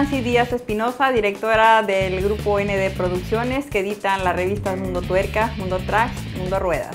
Nancy Díaz Espinosa, directora del grupo ND Producciones, que editan las revistas Mundo Tuerca, Mundo Tracks, Mundo Ruedas.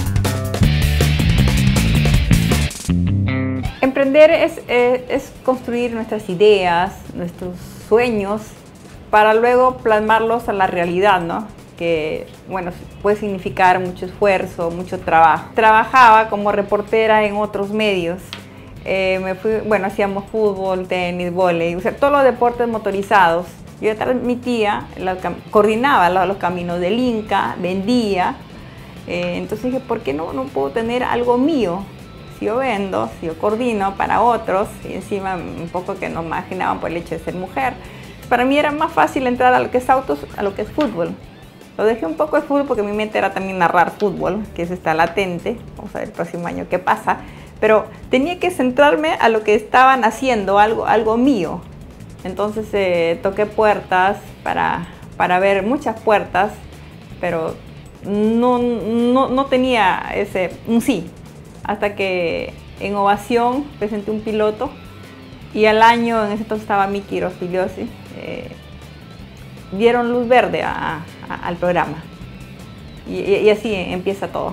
Emprender es construir nuestras ideas, nuestros sueños, para luego plasmarlos a la realidad, ¿no? Que, bueno, puede significar mucho esfuerzo, mucho trabajo. Trabajaba como reportera en otros medios. Hacíamos fútbol, tenis, vóley, o sea, todos los deportes motorizados. Yo transmitía, coordinaba los caminos del Inca, vendía. Entonces dije, ¿por qué no puedo tener algo mío? Si yo vendo, si yo coordino para otros, y encima un poco que no imaginaban por el hecho de ser mujer. Para mí era más fácil entrar a lo que es autos, a lo que es fútbol. Lo dejé un poco de fútbol porque mi mente era también narrar fútbol, que eso está latente. Vamos a ver el próximo año qué pasa. Pero tenía que centrarme a lo que estaban haciendo, algo mío. Entonces toqué puertas para ver muchas puertas, pero no tenía un sí. Hasta que en Ovación presenté un piloto y al año, en ese entonces estaba Miki Rospigliosi, dieron luz verde al programa. Y así empieza todo.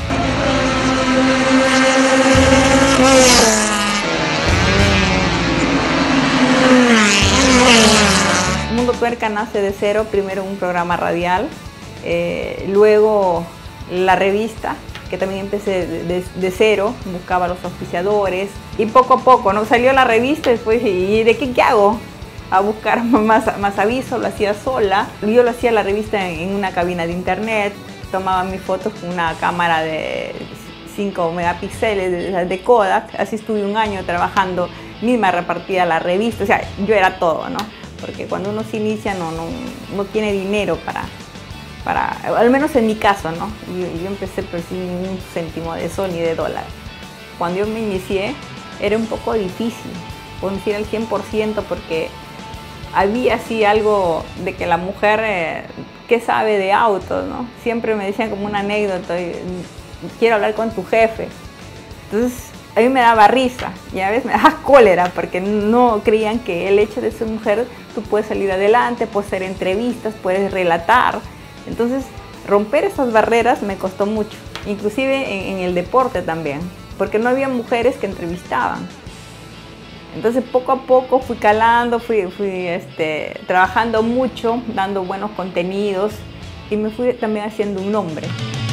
Mundo Tuerca nace de cero, primero un programa radial, luego la revista, que también empecé de cero, buscaba a los auspiciadores y poco a poco, ¿no? Salió la revista después, ¿y de qué hago? A buscar más avisos, lo hacía sola. Yo lo hacía la revista en una cabina de internet, tomaba mis fotos con una cámara de 5 megapíxeles de Kodak, así estuve un año trabajando, misma repartía la revista, o sea, yo era todo, ¿no? Porque cuando uno se inicia no tiene dinero para, al menos en mi caso, ¿no? Yo empecé pues sin un céntimo de sol ni de dólar. Cuando yo me inicié era un poco difícil, por decir al 100%, porque había así algo de que la mujer, ¿qué sabe de autos, no? Siempre me decían como una anécdota, quiero hablar con tu jefe. Entonces a mí me daba risa y a veces me daba cólera porque no creían que el hecho de ser mujer tú puedes salir adelante, puedes hacer entrevistas, puedes relatar. Entonces romper esas barreras me costó mucho, inclusive en el deporte también, porque no había mujeres que entrevistaban. Entonces poco a poco fui calando, fui trabajando mucho, dando buenos contenidos y me fui también haciendo un nombre.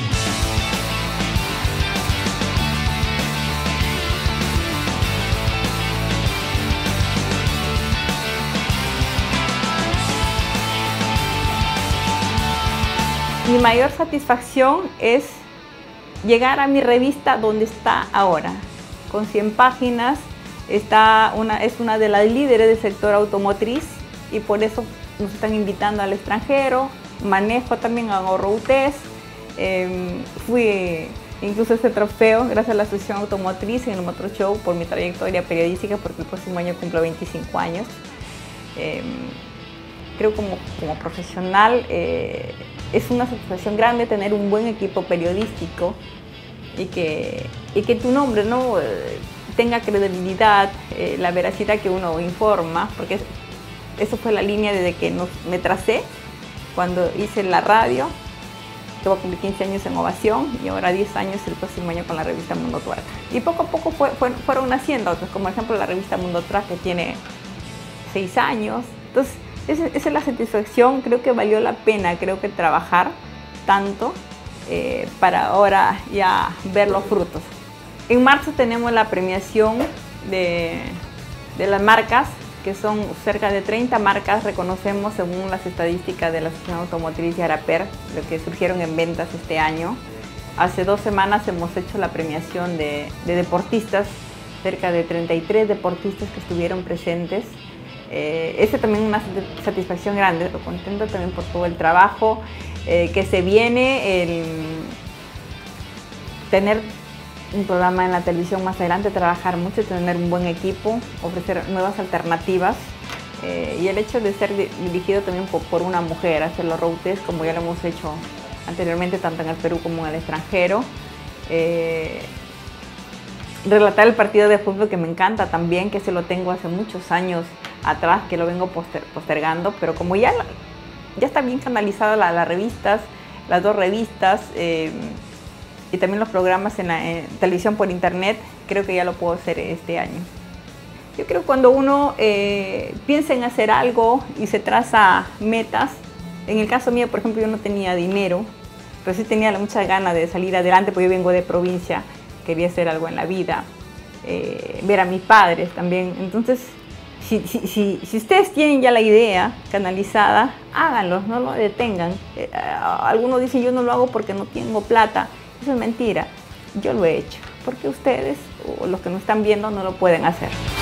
Mi mayor satisfacción es llegar a mi revista donde está ahora, con 100 páginas. Es una de las líderes del sector automotriz y por eso nos están invitando al extranjero. Manejo también, hago road test. Fui incluso este trofeo gracias a la Asociación Automotriz en el Motor Show por mi trayectoria periodística, porque el próximo año cumplo 25 años. Creo como profesional es una satisfacción grande tener un buen equipo periodístico y que tu nombre, ¿no? Tenga credibilidad, la veracidad que uno informa, porque eso fue la línea desde que me tracé cuando hice la radio, que voy a cumplir 15 años en Ovación y ahora 10 años el próximo año con la revista Mundo Tuerca. Y poco a poco fueron naciendo otros, como por ejemplo la revista Mundo Track, que tiene 6 años. Entonces, esa es la satisfacción. Creo que valió la pena, creo que trabajar tanto para ahora ya ver los frutos. En marzo tenemos la premiación de las marcas, que son cerca de 30 marcas, reconocemos según las estadísticas de la Asociación Automotriz y Araper, lo que surgieron en ventas este año. Hace 2 semanas hemos hecho la premiación de deportistas, cerca de 33 deportistas que estuvieron presentes. También es una satisfacción grande, lo contento también por todo el trabajo que se viene, el tener un programa en la televisión más adelante, trabajar mucho, tener un buen equipo, ofrecer nuevas alternativas y el hecho de ser dirigido también por una mujer, hacer los road test como ya lo hemos hecho anteriormente tanto en el Perú como en el extranjero. Relatar el partido de fútbol, que me encanta también, que se lo tengo hace muchos años atrás que lo vengo postergando, pero como ya está bien canalizada las revistas, las 2 revistas, y también los programas en televisión por internet, creo que ya lo puedo hacer este año. Yo creo que cuando uno piensa en hacer algo y se traza metas, en el caso mío, por ejemplo, yo no tenía dinero, pero sí tenía muchas ganas de salir adelante, porque yo vengo de provincia, quería hacer algo en la vida, ver a mis padres también. Entonces, si ustedes tienen ya la idea canalizada, háganlo, no lo detengan. Algunos dicen, yo no lo hago porque no tengo plata. Eso es mentira. Yo lo he hecho, porque ustedes o los que nos están viendo no lo pueden hacer.